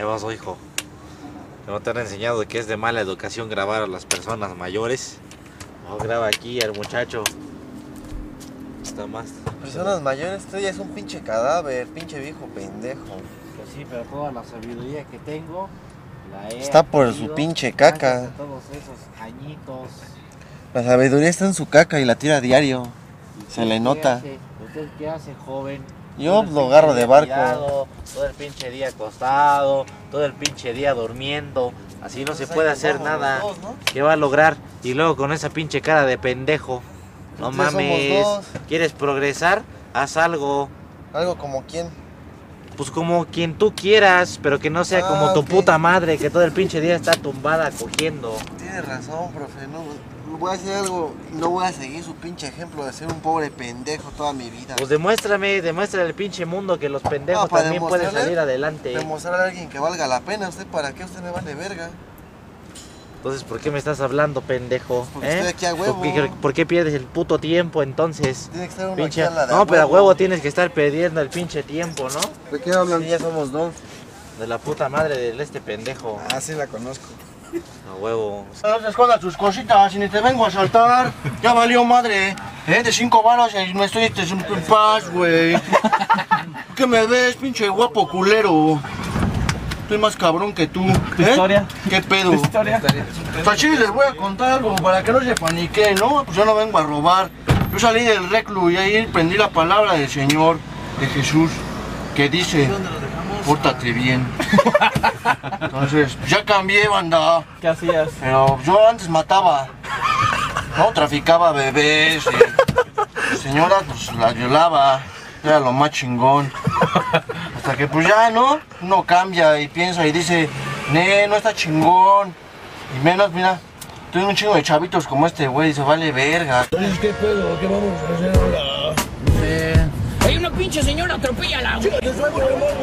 pasó, hijo? ¿No te han enseñado que es de mala educación grabar a las personas mayores? No, graba aquí al muchacho. Está más. Personas mayores, esto ya es un pinche cadáver, pinche viejo pendejo. Pues sí, pero toda la sabiduría que tengo la he está por adquirido su pinche caca. gracias a todos esos añitos. La sabiduría está en su caca y la tira a diario. Se le nota. ¿Usted qué hace, joven? Yo lo agarro de barco. Tirado, todo el pinche día acostado, todo el pinche día durmiendo. Así no se puede hacer nada. Dos, ¿no? ¿Qué va a lograr? Y luego con esa pinche cara de pendejo. No mames. ¿Quieres progresar? Haz algo. ¿Algo como quién? Pues como quien tú quieras, pero que no sea como tu puta madre, que todo el pinche día está tumbada cogiendo. Tienes razón, profe. No voy a hacer algo. No voy a seguir su pinche ejemplo de ser un pobre pendejo toda mi vida. Pues demuéstrame al pinche mundo que los pendejos también pueden salir adelante. Demostrarle a alguien que valga la pena. ¿Usted para qué? Usted me vale verga. Entonces, ¿por qué me estás hablando, pendejo? Porque estoy aquí a huevo. ¿Por qué pierdes el puto tiempo, entonces? Tiene que estar uno pinche... aquí a la de No, pero a huevo tienes que estar perdiendo el pinche tiempo, ¿no? ¿De qué hablan? Sí, ya somos dos. De la puta madre de este pendejo. Ah, sí la conozco. A huevo. No te escondas tus cositas y ni te vengo a saltar. Ya valió madre. De 5 varos y me estoy en paz, güey. ¿Qué me ves, pinche guapo culero? Estoy más cabrón que tú. ¿Tu historia? ¿Qué pedo? ¿Tu historia? Tachis, les voy a contar algo para que no se paniquen, ¿no? Pues yo no vengo a robar. Yo salí del reclu y ahí prendí la palabra del Señor, de Jesús, que dice: pórtate bien. Entonces, ya cambié, banda. ¿Qué hacías? Pero yo antes mataba, ¿no? Traficaba bebés y señoras, pues las violaba. Era lo más chingón. Hasta que pues ya, ¿no? Uno cambia y piensa y dice: no está chingón. Y menos, mira, tengo un chingo de chavitos como este güey, se vale verga. Entonces, ¿qué pedo? ¿Qué vamos a hacer ahora? Hay una pinche señora, atropéllala. ¡Chícate, suelto,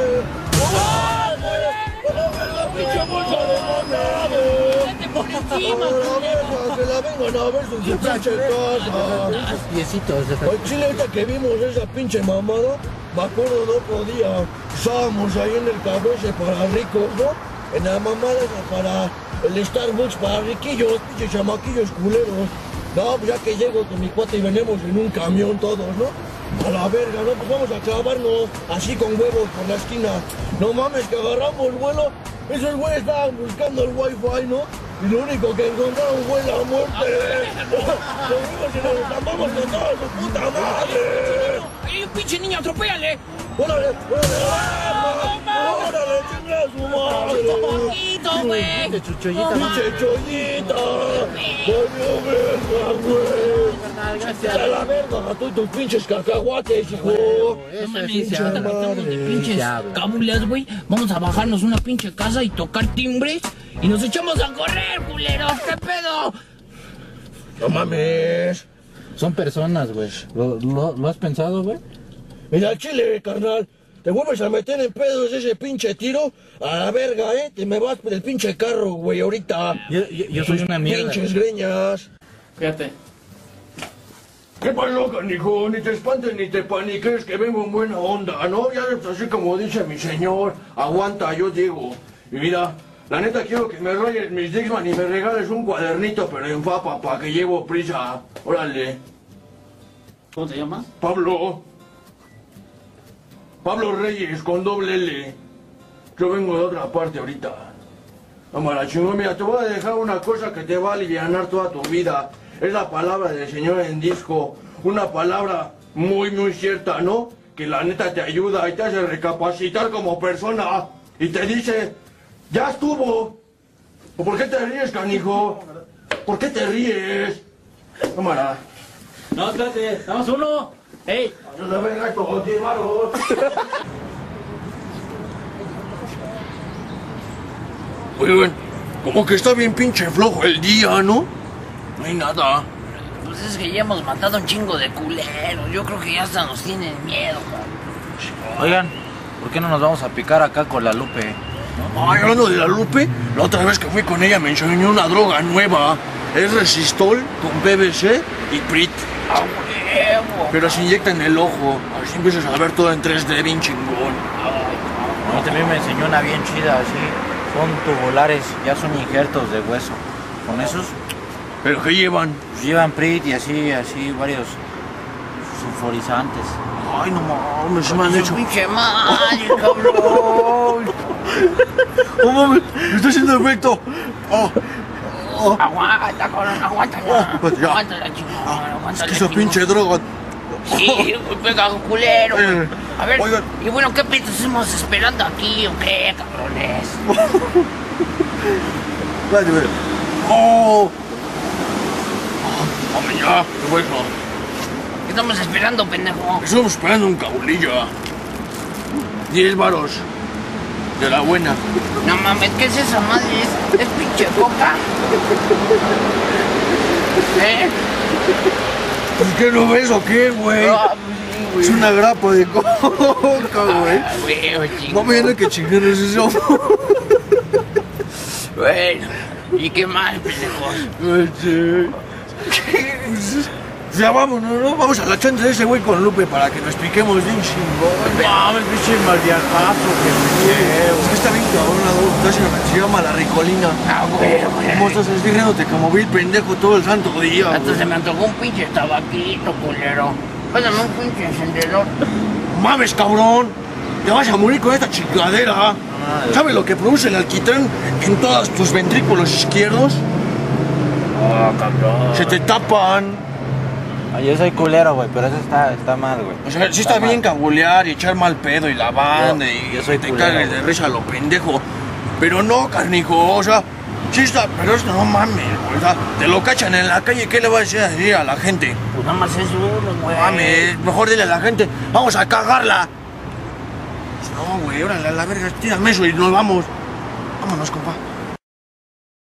la pinche bolsa de mona! ¡Vete por encima! Que la vengan a ver su pinche casa. Piecitos de Al chile, ahorita que vimos esa pinche mamada, me acuerdo de otro día, estábamos ahí en el cabrón para ricos, ¿no? En la mamada esa para el Starbucks para riquillos, pinches chamaquillos culeros. No, pues ya que llego con mi cuate y venimos en un camión todos, ¿no? A la verga, ¿no? Pues vamos a clavarnos así con huevos por la esquina. No mames, que agarramos vuelo. Esos güeyes estaban buscando el wifi, ¿no? Y lo único que encontraron fue la muerte. Lo único que nos escapamos con toda su puta madre. ¡Hay un pinche niño, atropéllale! ¡Órale, órale! ¡Órale, chinga su madre! ¡Poquito, güey! ¡Pinche chollita! ¡Valió verga, güey! ¡A la verga, tú y tus pinches cacahuates, hijo! No mames, ahorita que estamos de pinches cábulas, güey, vamos a bajarnos una pinche casa y tocar timbres y nos echamos a correr, culeros. ¿Qué pedo? ¡No mames! Son personas, güey. ¿Lo has pensado, güey? Mira, chile, carnal. Te vuelves a meter en pedos ese pinche tiro, a la verga, te me vas por el pinche carro, güey, ahorita. Yo soy una mierda. Pinches greñas. Fíjate. ¿Qué pasó, canijo? Ni te espantes ni te paniques, que vengo en buena onda, ¿no? Ya es así como dice mi señor. Aguanta, yo digo. Y mira, la neta quiero que me rayes mis Dixman y me regales un cuadernito, pero en fa, papá, que llevo prisa. Órale. ¿Cómo te llamas? Pablo Reyes, con doble L. Yo vengo de otra parte ahorita. Cámara, chingón, mira, te voy a dejar una cosa que te va a alivianar toda tu vida. Es la palabra del Señor en disco. Una palabra muy, muy cierta, ¿no? Que la neta te ayuda y te hace recapacitar como persona. Y te dice: ¡ya estuvo! ¿O por qué te ríes, canijo? ¿Por qué te ríes? Cámara. No, espérate, damos uno. ¡Ey! Yo te venga esto con 10 baros. Oigan, como que está bien pinche flojo el día, ¿no? No hay nada. Pues es que ya hemos matado un chingo de culeros. Yo creo que ya hasta nos tienen miedo, cabrón. Oigan, ¿por qué no nos vamos a picar acá con la Lupe? Ay, hablando de la Lupe, la otra vez que fui con ella me enseñó una droga nueva. Es Resistol con BBC y Prit. ¡A huevo! Pero se inyecta en el ojo. Así empiezas a ver todo en 3D bien chingón. A mí también me enseñó una bien chida, así. Son tubulares, ya son injertos de hueso. Con esos ¿Pero qué llevan? pues, llevan PRIT y así varios sulfurizantes. Ay, no mames, se me han hecho. Pinche madre, cabrón. ¡No mames! ¡Me está haciendo efecto! ¡Oh! Aguanta, cabrón, aguántala. Pues ya. Aguántala, chingón, Es aguántala. que esa chingón. pinche droga. Sí, pega culero. A ver, Oigan. y bueno, ¿qué piensas? ¿Estamos esperando aquí o qué, cabrones? Espérate, espérate. ¡Oh! Hombre, ya, qué bueno. ¿Qué estamos esperando, pendejo? Estamos esperando un cabulilla. 10 varos. De la buena. No mames, ¿qué es esa madre? ¿Es pinche coca? ¿Eh? ¿Pues qué no ves o qué, güey? Ah, pues Es una grapa de coca, güey. güey, No chingón. me viene que chingados eso. Bueno, ¿y qué más, pendejos? Ya vámonos, ¿no? Vamos a la chanta de ese güey con Lupe para que nos piquemos bien chingón. Mames, pinche mal viajazo que me Es que está bien cabrón, se llama la ricolina. Ah, güey, ¿Cómo estás riéndote como vil pendejo todo el santo día? Hasta güey? se me antojó un pinche tabaquito, culero. Pásame un pinche encendedor. ¡Mames, cabrón! Te vas a morir con esta chingadera. ¿Sabes lo que produce el alquitrán en todos tus ventrículos izquierdos? Oh, cabrón. Se te tapan. Ay, yo soy culero, güey, pero eso está mal, güey. O sea, sí está bien cabulear y echar mal pedo y la banda y yo soy te culero, cagues de güey. risa a lo pendejo. Pero no, carnijo, o sea, sí está, pero esto no mames, güey. O sea, te lo cachan en la calle, ¿qué le vas a decir así a la gente? Pues nada más es uno, güey. Mames, mejor dile a la gente, vamos a cagarla. Pues no, güey, órale a la verga, tírame eso y nos vamos. Vámonos, compa.